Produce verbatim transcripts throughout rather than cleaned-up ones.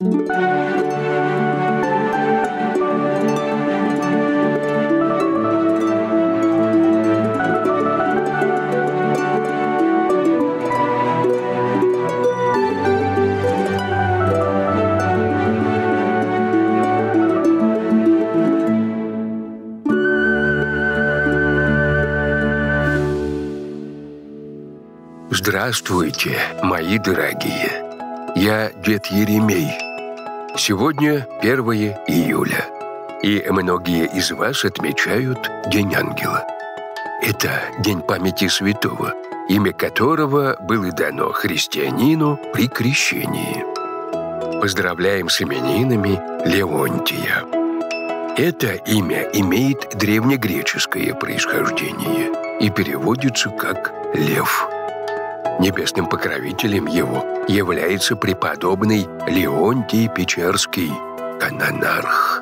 Здравствуйте, мои дорогие. Я дед Еремей. Сегодня первое июля, и многие из вас отмечают День ангела. Это день памяти святого, имя которого было дано христианину при крещении. Поздравляем с именинами Леонтия. Это имя имеет древнегреческое происхождение и переводится как «лев». Небесным покровителем его является преподобный Леонтий Печерский, канонарх.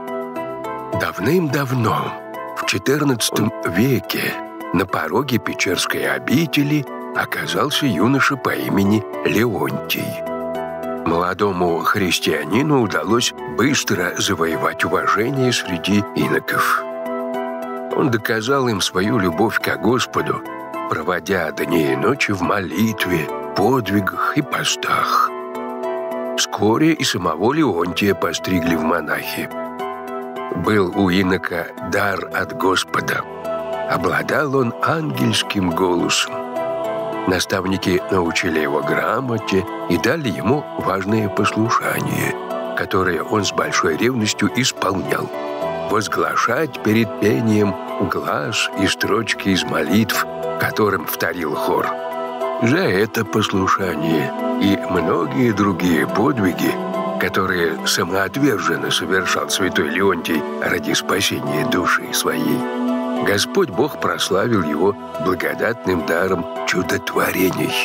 Давным-давно, в четырнадцатом веке, на пороге Печерской обители оказался юноша по имени Леонтий. Молодому христианину удалось быстро завоевать уважение среди иноков. Он доказал им свою любовь к Господу, проводя дни и ночи в молитве, подвигах и постах. Вскоре и самого Леонтия постригли в монахи. Был у инока дар от Господа. Обладал он ангельским голосом. Наставники научили его грамоте и дали ему важное послушание, которое он с большой ревностью исполнял: возглашать перед пением глаз и строчки из молитв, которым вторил хор. За это послушание и многие другие подвиги, которые самоотверженно совершал святой Леонтий ради спасения души своей, Господь Бог прославил его благодатным даром чудотворений.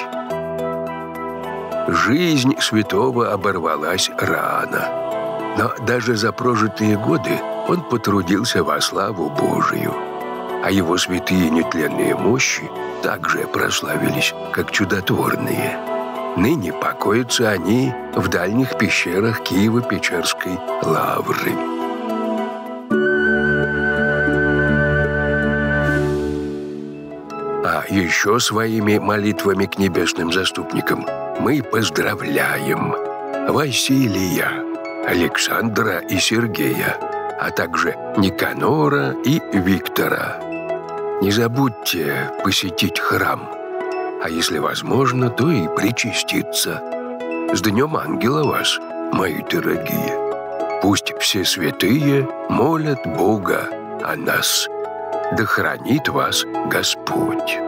Жизнь святого оборвалась рано, но даже за прожитые годы он потрудился во славу Божию, а его святые нетленные мощи также прославились, как чудотворные. Ныне покоятся они в дальних пещерах Киево-Печерской лавры. А еще своими молитвами к небесным заступникам мы поздравляем Василия, Александра и Сергея, а также Никанора и Виктора. Не забудьте посетить храм, а если возможно, то и причаститься. С Днем Ангела вас, мои дорогие! Пусть все святые молят Бога о нас. Да хранит вас Господь!